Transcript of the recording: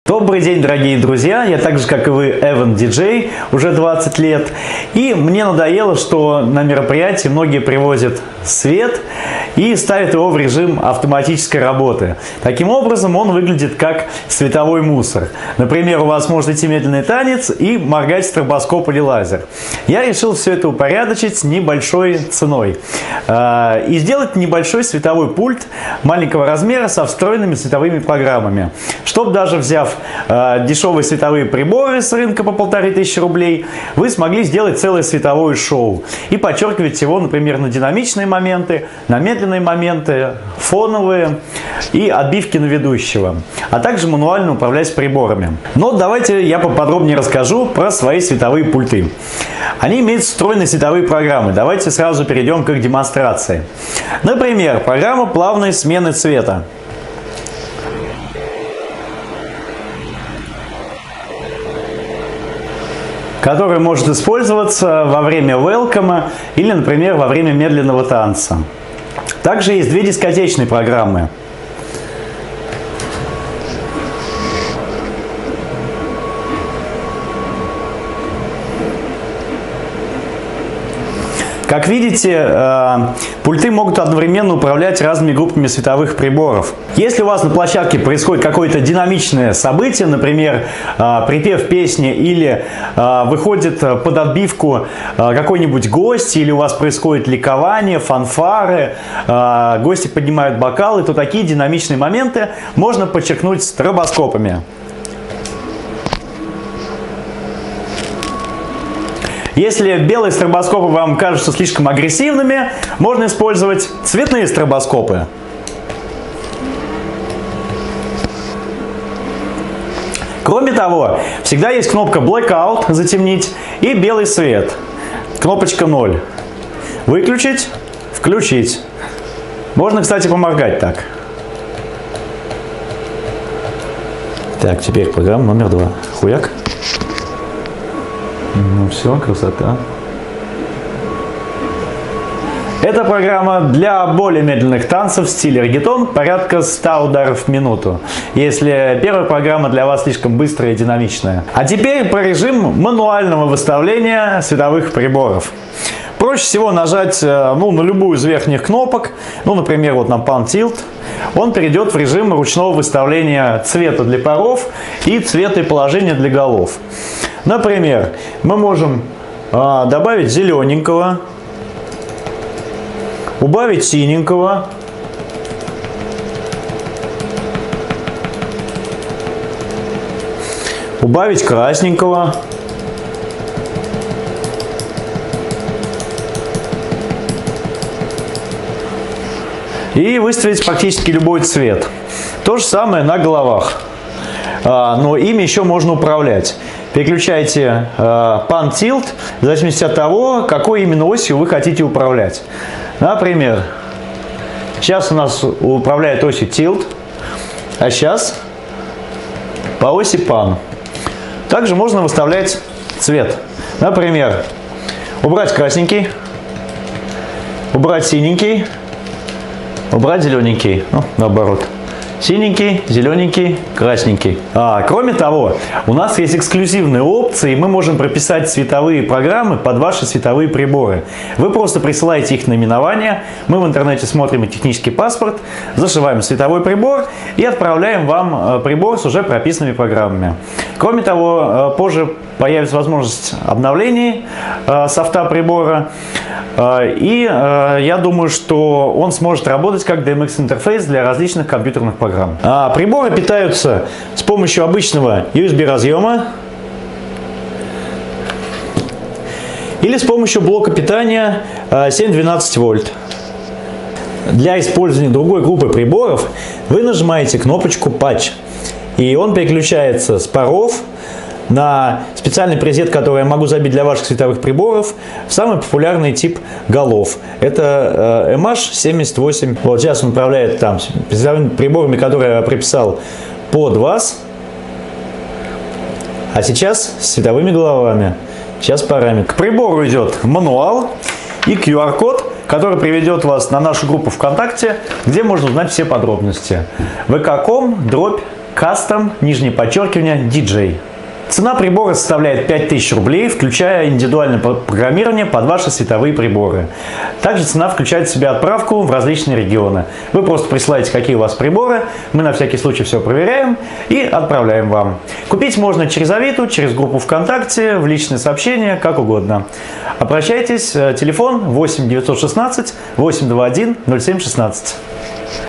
Добрый день, дорогие друзья! Я так же, как и вы, Эван Диджей, уже 20 лет. И мне надоело, что на мероприятии многие привозят свет и ставят его в режим автоматической работы. Таким образом, он выглядит как световой мусор. Например, у вас может идти медленный танец и моргать стробоскоп или лазер. Я решил все это упорядочить небольшой ценой. И сделать небольшой световой пульт маленького размера со встроенными световыми программами. Чтобы даже взяв дешевые световые приборы с рынка по 1500 рублей, вы смогли сделать целое световое шоу и подчеркивать его, например, на динамичные моменты, на медленные моменты, фоновые и отбивки на ведущего, а также мануально управлять приборами. Но давайте я поподробнее расскажу про свои световые пульты. Они имеют встроенные световые программы. Давайте сразу перейдем к их демонстрации. Например, программа плавной смены цвета, который может использоваться во время велкома или, например, во время медленного танца. Также есть две дискотечные программы. Как видите, пульты могут одновременно управлять разными группами световых приборов. Если у вас на площадке происходит какое-то динамичное событие, например, припев песни или выходит под отбивку какой-нибудь гость, или у вас происходит ликование, фанфары, гости поднимают бокалы, то такие динамичные моменты можно подчеркнуть стробоскопами. Если белые стробоскопы вам кажутся слишком агрессивными, можно использовать цветные стробоскопы. Кроме того, всегда есть кнопка Blackout, затемнить, и белый свет, кнопочка 0. Выключить, включить. Можно, кстати, поморгать так. Так, теперь программа номер 2. Хуяк. Ну все, красота. Эта программа для более медленных танцев в стиле реггетон, порядка 100 ударов в минуту, если первая программа для вас слишком быстрая и динамичная. А теперь про режим мануального выставления световых приборов. Проще всего нажать на любую из верхних кнопок, например, вот на Pan Tilt. Он перейдет в режим ручного выставления цвета для паров и цвета и положения для голов. Например, мы можем добавить зелененького, убавить синенького, убавить красненького, и выставить практически любой цвет. То же самое на головах, но ими еще можно управлять. Переключайте Pan Tilt в зависимости от того, какой именно осью вы хотите управлять. Например, сейчас у нас управляет осью Tilt, а сейчас по оси Pan. Также можно выставлять цвет. Например, убрать красненький, убрать синенький, убрать зелененький, наоборот. Синенький, зелененький, красненький. Кроме того, у нас есть эксклюзивные опции, и мы можем прописать цветовые программы под ваши световые приборы. Вы просто присылаете их наименование, мы в интернете смотрим технический паспорт, зашиваем световой прибор и отправляем вам прибор с уже прописанными программами. Кроме того, позже появится возможность обновлений софта прибора, и я думаю, что он сможет работать как DMX-интерфейс для различных компьютерных программ. Приборы питаются с помощью обычного USB разъема или с помощью блока питания 7-12 вольт. Для использования другой группы приборов вы нажимаете кнопочку Patch, и он переключается с паров на специальный презет, который я могу забить для ваших световых приборов, в самый популярный тип голов. Это MH78. Вот сейчас он управляет световыми приборами, которые я приписал под вас. А сейчас с световыми головами. Сейчас параметр. К прибору идет мануал и QR-код, который приведет вас на нашу группу ВКонтакте, где можно узнать все подробности. vk.com/ Custom, нижнее подчеркивание, DJ. Цена прибора составляет 5000 рублей, включая индивидуальное программирование под ваши световые приборы. Также цена включает в себя отправку в различные регионы. Вы просто присылаете, какие у вас приборы, мы на всякий случай все проверяем и отправляем вам. Купить можно через Авито, через группу ВКонтакте, в личные сообщения, как угодно. Обращайтесь, телефон 8 916 821 0716.